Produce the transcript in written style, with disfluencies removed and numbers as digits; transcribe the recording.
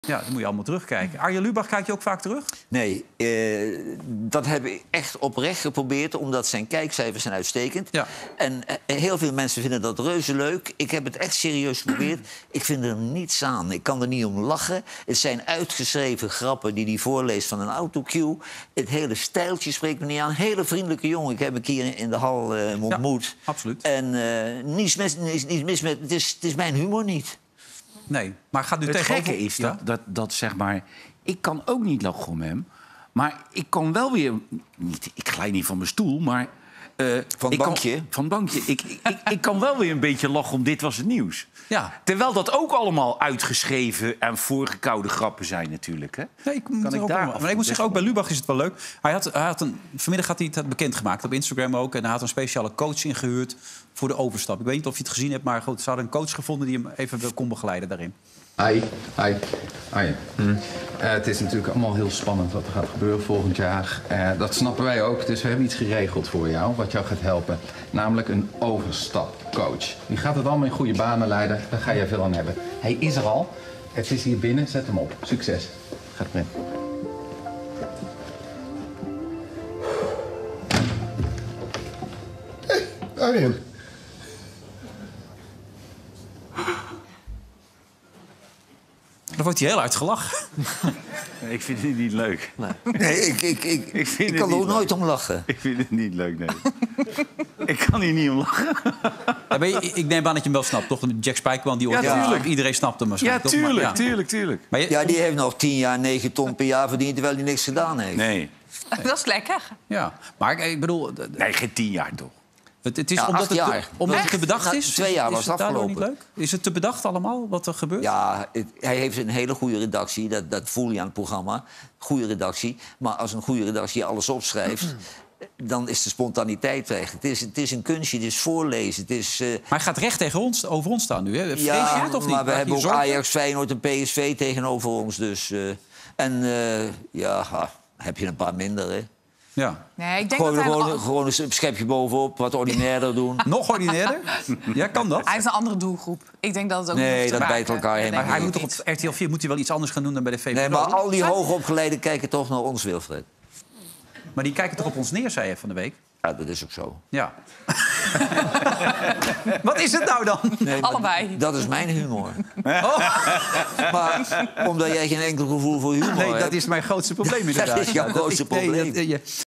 Ja, dat moet je allemaal terugkijken. Arjen Lubach, kijk je ook vaak terug? Nee, dat heb ik echt oprecht geprobeerd, omdat zijn kijkcijfers zijn uitstekend. Ja. En heel veel mensen vinden dat reuze leuk. Ik heb het echt serieus geprobeerd. Ik vind er niets aan. Ik kan er niet om lachen. Het zijn uitgeschreven grappen die hij voorleest van een autocue. Het hele stijltje spreekt me niet aan. Hele vriendelijke jongen. Ik heb hem hier in de hal ontmoet. Ja, absoluut. En niets mis met... Het is mijn humor niet. Nee, maar gaat nu Het tegenover... gekke is Ja? dat zeg maar... Ik kan ook niet lachen om hem. Maar ik kan wel weer... Ik glij niet van mijn stoel, maar... Van het bankje? Van het bankje. Ik kan wel weer een beetje lachen om Dit Was Het Nieuws. Ja. Terwijl dat ook allemaal uitgeschreven en voorgekoude grappen zijn natuurlijk. Hè? Nee, maar ik moet zeggen, ook bij Lubach is het wel leuk. Vanmiddag had hij het bekendgemaakt op Instagram ook. En hij had een speciale coach ingehuurd voor de overstap. Ik weet niet of je het gezien hebt, maar goed, ze hadden een coach gevonden die hem even kon begeleiden daarin. Hi. Het is natuurlijk allemaal heel spannend wat er gaat gebeuren volgend jaar. Dat snappen wij ook, dus we hebben iets geregeld voor jou, wat jou gaat helpen. Namelijk een overstapcoach. Die gaat het allemaal in goede banen leiden, daar ga jij veel aan hebben. Hij is er al, het is hier binnen, zet hem op. Succes. Gaat erin. Hey, Arjen. Dan wordt hij heel uitgelachen. Ik vind het niet leuk. Nee, ik kan er ook nooit om lachen. Ik vind het niet leuk, nee. Ik kan hier niet om lachen. Ja, maar ik neem aan dat je hem wel snapt, toch? Jack Spijkerman, die Ja, tuurlijk. Iedereen snapt hem Ja, waarschijnlijk. Toch? tuurlijk. Maar Ja, die heeft nog 10 jaar 9 ton per jaar verdiend, terwijl hij niks gedaan heeft. Nee. Dat is lekker. Ja, maar ik bedoel... Nee, geen 10 jaar toch? Het is Ja, omdat 8 jaar. het te bedacht is. 2 jaar was is het daardoor niet afgelopen. leuk? Is het te bedacht allemaal, wat er gebeurt? Ja, hij heeft een hele goede redactie. Dat voel je aan het programma. Goede redactie. Maar als een goede redactie alles opschrijft... dan is de spontaniteit weg. Het is een kunstje, het is voorlezen. Het is, Maar hij gaat recht tegen ons, over ons staan nu. Hè? Vrees je ja, het of niet? maar we Maak je hebben ook zorgen? Ajax, Feyenoord en PSV tegenover ons. Dus, heb je een paar minder, hè? Ja. Nee, ik denk dat hij Gewoon een schepje bovenop, wat ordinairder doen. Nog ordinairder? Ja, kan dat? hij is een andere doelgroep. Ik denk dat het ook niet Nee, hoeft te dat maken. bijt elkaar heen. Maar hij ik moet toch niet. op RTL 4 moet hij wel iets anders gaan doen dan bij de VPRO? Nee, maar al die hoogopgeleiden kijken toch naar ons, Wilfred. Maar die kijken toch op ons neer, zei je van de week? Ja, dat is ook zo. Ja. Wat is het nou dan? Nee, maar Allebei. Dat is mijn humor. Maar omdat jij geen enkel gevoel voor humor Nee, hebt... dat is mijn grootste probleem inderdaad. Dat is jouw grootste probleem.